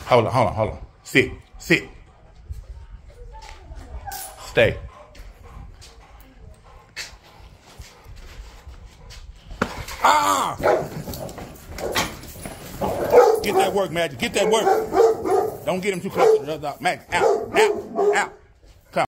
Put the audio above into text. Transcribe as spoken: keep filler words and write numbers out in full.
Hold on, hold on, hold on. Sit, sit. Stay. Ah! Get that work, Magic. Get that work. Don't get him too close to the other dog. Magic, out, out, out.